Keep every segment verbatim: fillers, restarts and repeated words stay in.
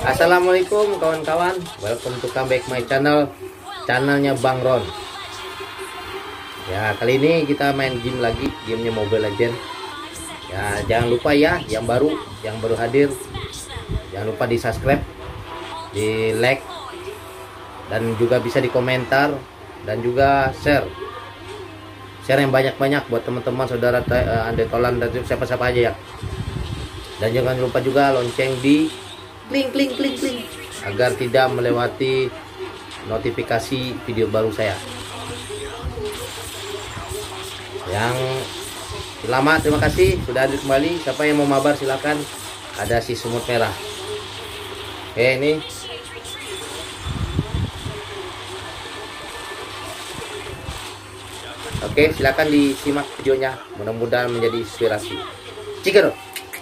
Assalamualaikum kawan-kawan, welcome to come back my channel, channelnya Bang Ron. Ya, kali ini kita main game lagi, gamenya Mobile Legends. Ya, jangan lupa ya, yang baru, yang baru hadir, jangan lupa di subscribe, di like, dan juga bisa di komentar, dan juga share. Share yang banyak-banyak buat teman-teman, saudara, uh, ande tolan, dan siapa-siapa aja ya. Dan jangan lupa juga lonceng di kling kling kling kling agar tidak melewati notifikasi video baru saya. Yang lama terima kasih sudah hadir kembali. Siapa yang mau mabar silakan. Ada si semut merah. Oke, ini oke, silakan disimak videonya, mudah-mudahan menjadi inspirasi. Cikero.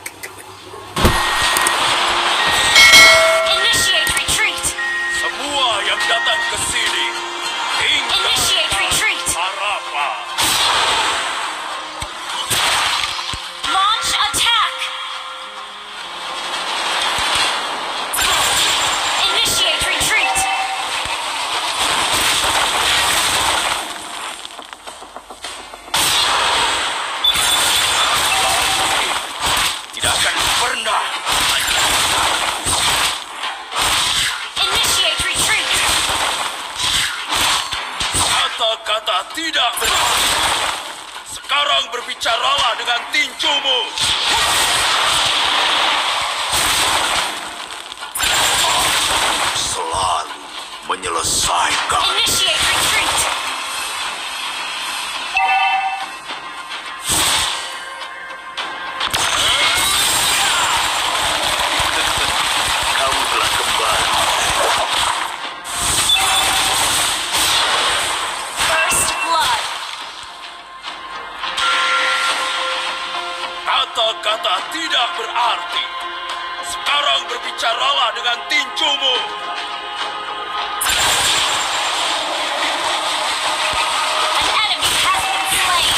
Kata tidak benar. Sekarang berbicaralah dengan tinjumu. Selalu menyelesaikan. Initiate retreat. Kamu telah kembali. Kata-kata tidak berarti. Sekarang berbicaralah dengan tinjumu. An enemy has been slain.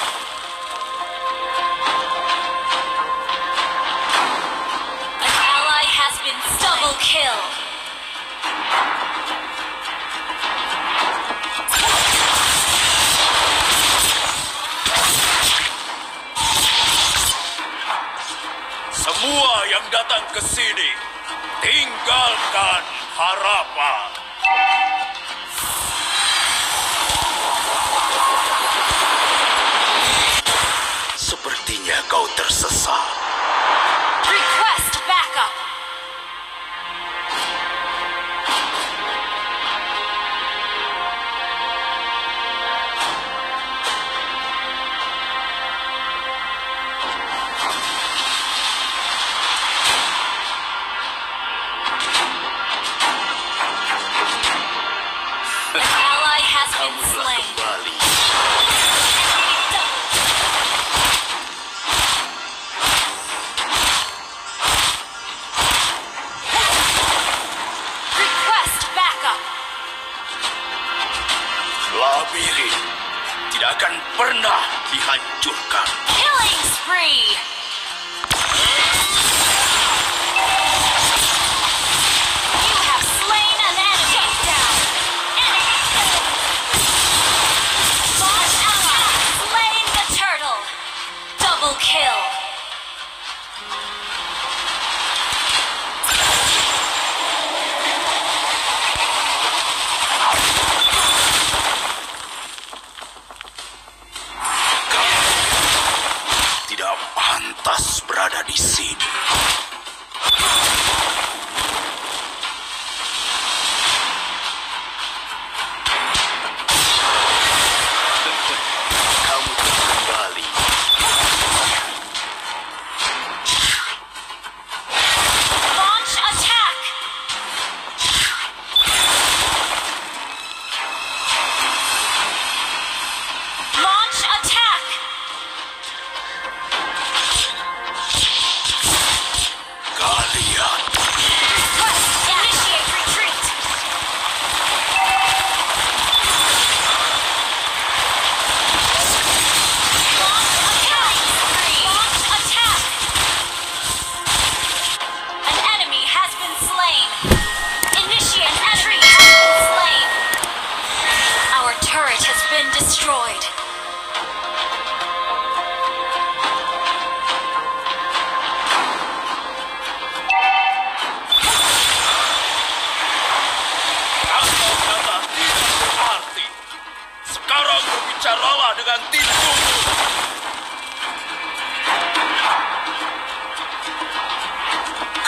An ally has been double kill. Semua yang datang ke sini, tinggalkan harapan. Sepertinya kau tersesat. Request backup. Labirin tidak akan pernah dihancurkan. Killing spree. You have slain an enemy. Down. Enemy kill. Boss ally slain the turtle. Double kill. Pantas berada di sini. Kamu telah kembali. Launch attack. Launch attack. An enemy has been slain.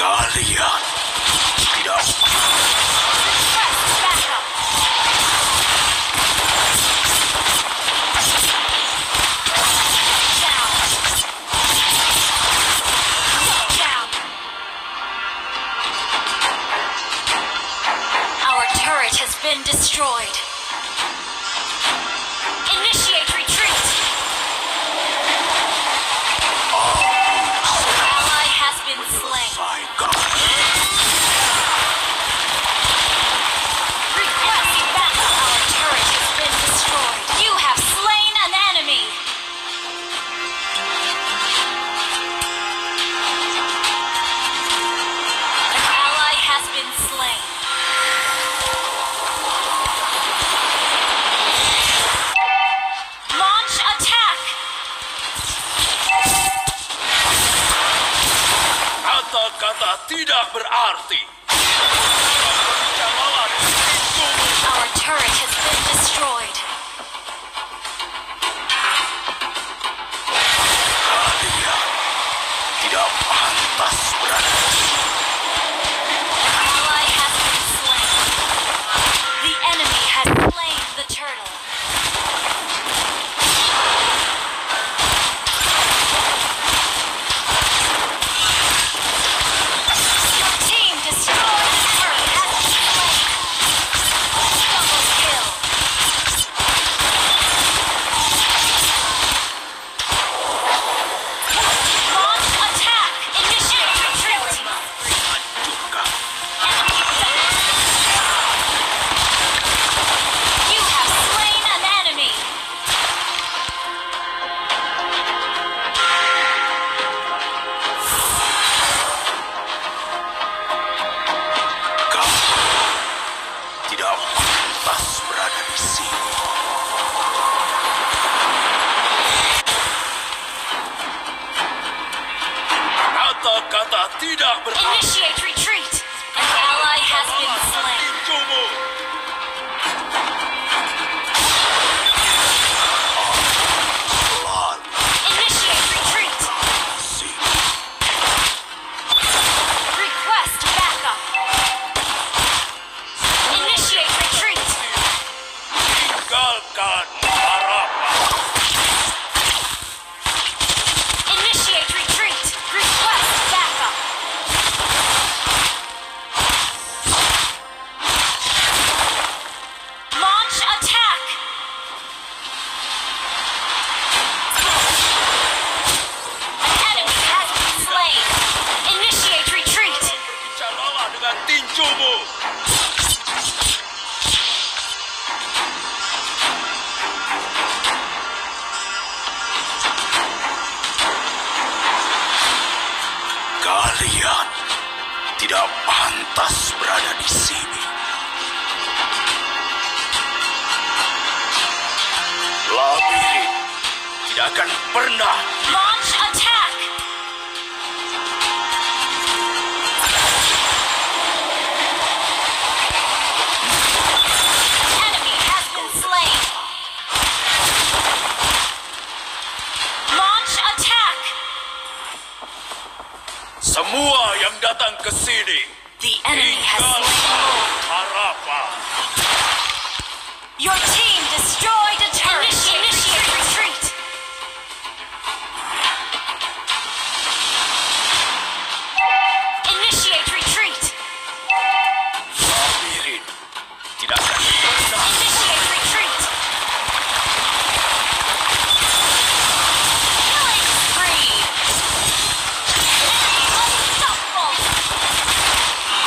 Kalian tidak Request backup. Down. Down. Our turret has been destroyed. Initiate retreat. Ally has been slain. my God. Request backup. Our turret has been destroyed. You have slain an enemy. An ally has been slain. Launch attack. Kata-kata tidak berarti. Berbicaralah dengan pintumu. Our turret has been destroyed. Kalian tidak pantas berada di sini. An ally has been slain. The enemy has slain the turtle. Your team destroyed the turret has been slain. Double kill. Launch attack. Initiate retreat. Hancurkan. Enemy You have slain an enemy. Kamu tidak pantas berada di sini. Kata-kata tidak berarti. Initiate retreat. An ally has been slain. Pintumu. Selalu Initiate retreat. di sini. Request backup. Initiate retreat. Tinggalkan harapan. Initiate retreat. Request backup. Launch attack. An enemy has been slain. Initiate retreat. Bicaralah dengan tinjumu. Kalian tidak pantas berada di sini. Labirin tidak akan pernah. Launch attack. Enemy has been slain. Launch attack. Semua yang datang ke sini, The enemy has slain tinggalkan Lord. harapan. Your team destroyed a turret. Initiate, Initiate retreat. Initiate retreat. Labirin tidak akan pernah. Initiate retreat. Killing spree. Enemy unstoppable.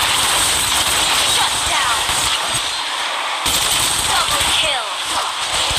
Shut down. Double kill.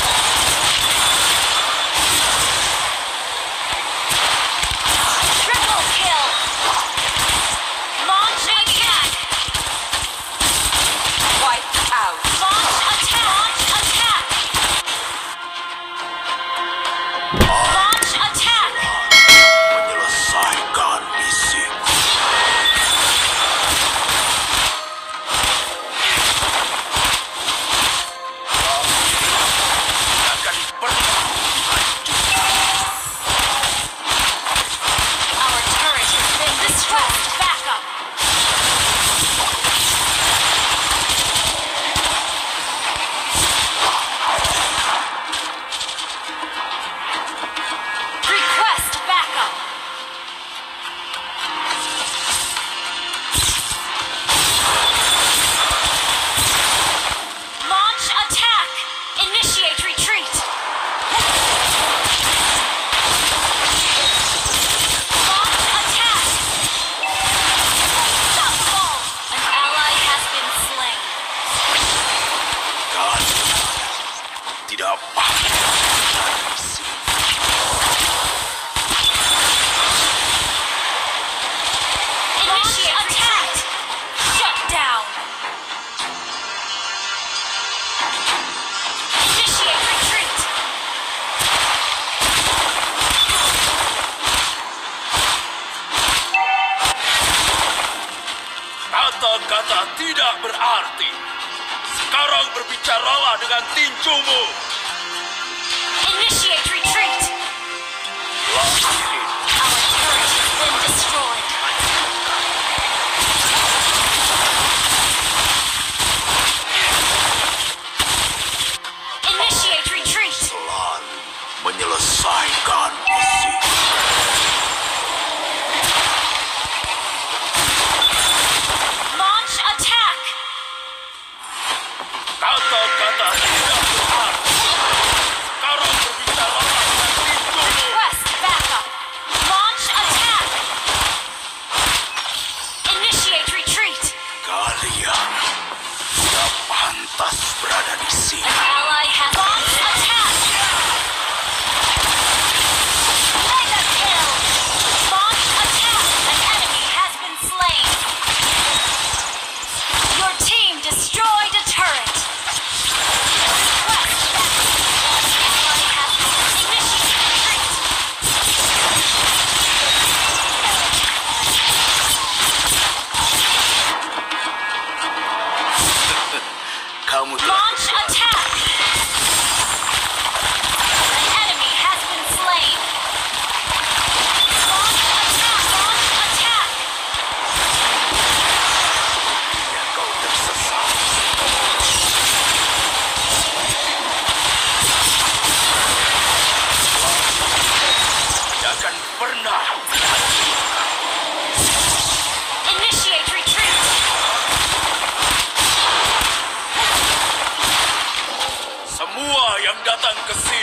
Kata-kata tidak berarti. Sekarang berbicaralah dengan tinjumu. Initiate retreat. Lagi. Our turret has been destroyed. Initiate retreat. Selalu menyelesaikan misi. Launch attack. Kata-kata tidak berarti. Sekarang berbicaralah dengan tinjumu. Request backup. Launch attack. Initiate retreat. Kalian tidak pantas berada di sini. An ally has launched attack. Mega kill. Launch attack. An enemy has been slain. Your team destroyed a turret. Request backup. An ally has initiated retreat. Kamu telah Launch attack. An enemy has been slain. Launch attack. Launch attack. kau tersesat. Tidak akan pernah. Initiate retreat. Semua yang datang ke sini